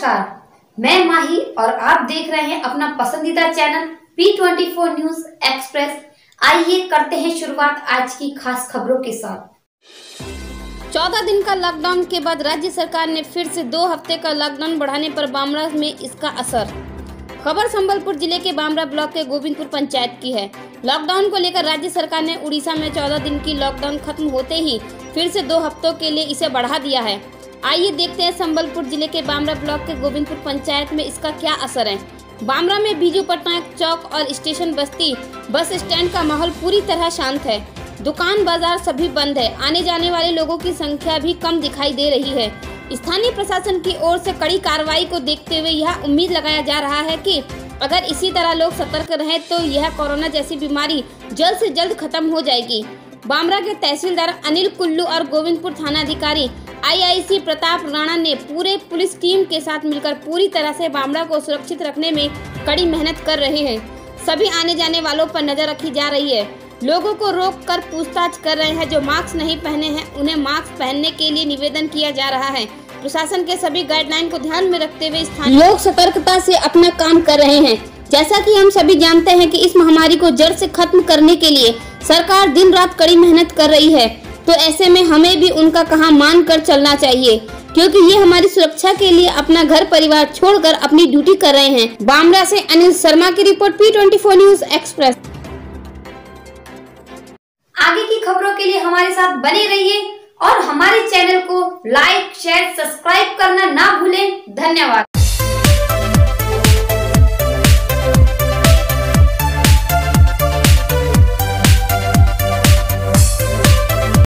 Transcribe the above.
नमस्कार, मैं माही और आप देख रहे हैं अपना पसंदीदा चैनल P24 न्यूज एक्सप्रेस। आइए करते हैं शुरुआत आज की खास खबरों के साथ। 14 दिन का लॉकडाउन के बाद राज्य सरकार ने फिर से 2 हफ्ते का लॉकडाउन बढ़ाने पर बामरा में इसका असर। खबर संबलपुर जिले के बामरा ब्लॉक के गोविंदपुर पंचायत की है। लॉकडाउन को लेकर राज्य सरकार ने उड़ीसा में 14 दिन की लॉकडाउन खत्म होते ही फिर से 2 हफ्तों के लिए इसे बढ़ा दिया है। आइए देखते हैं संबलपुर जिले के बामरा ब्लॉक के गोविंदपुर पंचायत में इसका क्या असर है। बामरा में बीजू पटनायक चौक और स्टेशन बस्ती बस स्टैंड का माहौल पूरी तरह शांत है। दुकान बाजार सभी बंद है। आने जाने वाले लोगों की संख्या भी कम दिखाई दे रही है। स्थानीय प्रशासन की ओर से कड़ी कार्रवाई को देखते हुए यह उम्मीद लगाया जा रहा है कि अगर इसी तरह लोग सतर्क रहें तो यह कोरोना जैसी बीमारी जल्द से जल्द खत्म हो जाएगी। बामरा के तहसीलदार अनिल कुल्लू और गोविंदपुर थानाधिकारी IIC प्रताप राणा ने पूरे पुलिस टीम के साथ मिलकर पूरी तरह से बामरा को सुरक्षित रखने में कड़ी मेहनत कर रहे हैं। सभी आने जाने वालों पर नजर रखी जा रही है। लोगों को रोक कर पूछताछ कर रहे हैं। जो मास्क नहीं पहने हैं उन्हें मास्क पहनने के लिए निवेदन किया जा रहा है। प्रशासन के सभी गाइडलाइन को ध्यान में रखते हुए स्थानीय लोग सतर्कता से अपना काम कर रहे हैं। जैसा कि हम सभी जानते हैं कि इस महामारी को जड़ से खत्म करने के लिए सरकार दिन रात कड़ी मेहनत कर रही है, तो ऐसे में हमें भी उनका कहा मान कर चलना चाहिए, क्योंकि ये हमारी सुरक्षा के लिए अपना घर परिवार छोड़कर अपनी ड्यूटी कर रहे हैं। बामरा से अनिल शर्मा की रिपोर्ट P24 न्यूज एक्सप्रेस। आगे की खबरों के लिए हमारे साथ बने रहिए और हमारे चैनल को लाइक, शेयर, सब्सक्राइब करना ना भूलें। धन्यवाद।